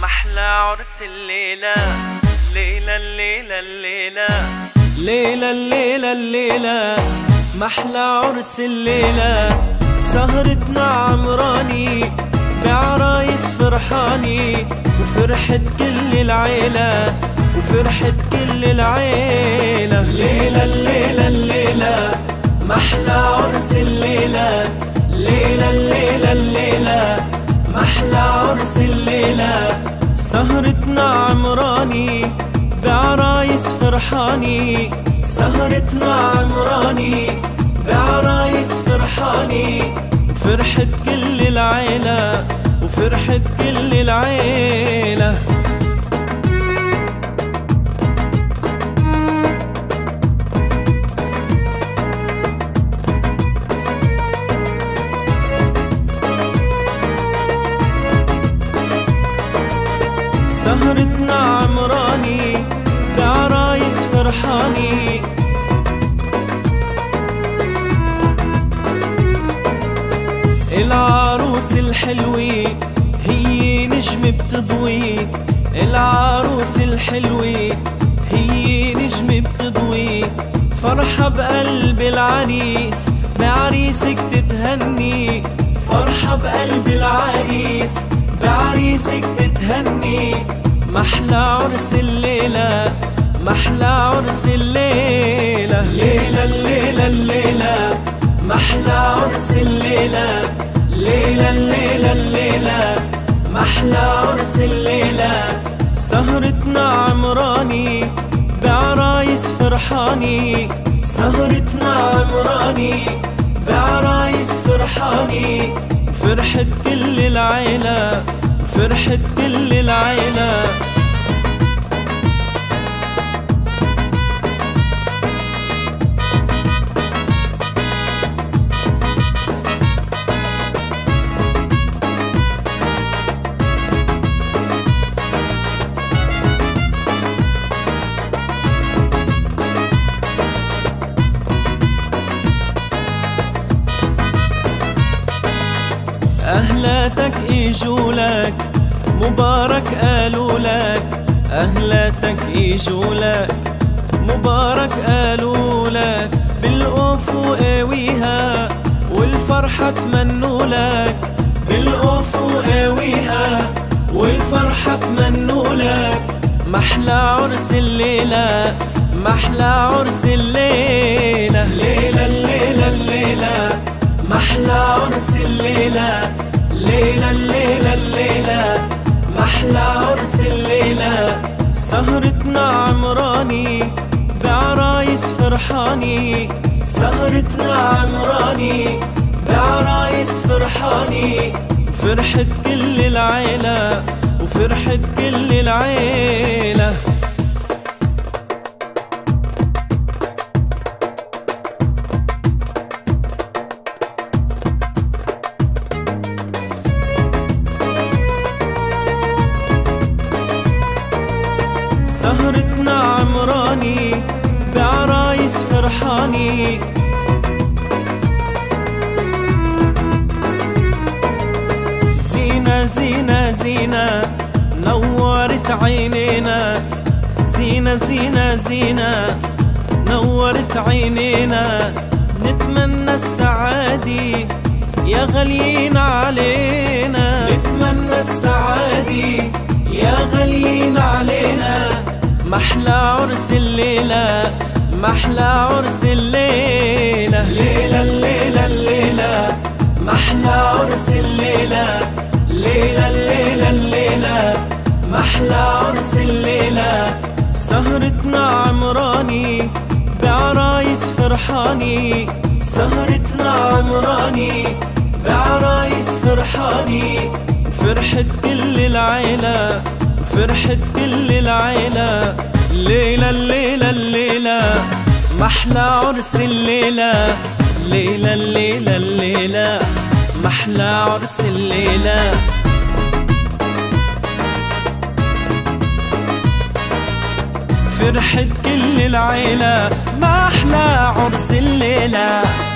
محلى عرس الليلة، ليلة الليلة الليلة، ليلة الليلة الليلة، محلى عرس الليلة. سهرتنا عمراني بعرايس فرحاني، وفرحة كل العيلة، وفرحة كل العيلة. ليلة الليلة الليلة، محلى عرس الليلة، ليلة الليلة الليلة، محلى عرس الليلة. سهرتنا عمراني بعرايس فرحاني، سهرتنا عمراني بعرايس فرحاني، وفرحة كل العيلة، وفرحة كل العيلة. سهرتنا عمراني بعرايس فرحاني، العروس الحلوة هي نجم بتضوي، العروس الحلوة هي نجم بتضوي. فرحة بقلب العريس بعريسك تتهني، فرحة بقلب العريس بعريسك تتهني. محلى عرس الليلة، محلى عرس الليلة، ليلة الليلة الليلة، محلى عرس الليلة، ليلة الليلة الليلة، محلى عرس الليلة. سهرتنا عمراني بعرايس فرحاني، سهرتنا عمراني بعرايس فرحاني، فرحة كل العيلة، فرحة كل العيلة. أهلاتك إجولك مبارك قالوا لك، أهلاتك إجولك مبارك قالوا لك. بالقوف وقاويها والفرحة تمنوا لك، بالقوف وقاويها والفرحة تمنوا لك. محلى عرس الليلة، محلى عرس الليلة، ليلة الليلة الليلة، محلى عرس الليلة، ليلة الليلة الليلة، محلى عرس الليلة. سهرتنا عمراني بعرايس فرحاني، سهرتنا عمراني بعرايس فرحاني، وفرحة كل العيلة، وفرحة كل العيلة. سهرتنا عمراني بعرايس فرحاني، زينة زينة زينة نورت عينينا، زينة زينة زينة نورت عينينا. نتمنى السعادة يا غاليين علينا، نتمنى السعادة يا غاليين علينا. محلى عرس الليلة، محلى عرس الليلة، ليلة الليلة الليلة، محلى عرس الليلة، ليلة الليلة الليلة، محلى عرس الليلة. سهرتنا عمراني بعرايس فرحاني، سهرتنا عمراني بعرايس فرحاني، فرحة كل العيلة، فرحة كل العيلة. ليلة الليلة الليلة، محلى عرس الليلة، ليلة الليلة الليلة، محلى عرس الليلة. فرحة كل العيلة، محلى عرس الليلة.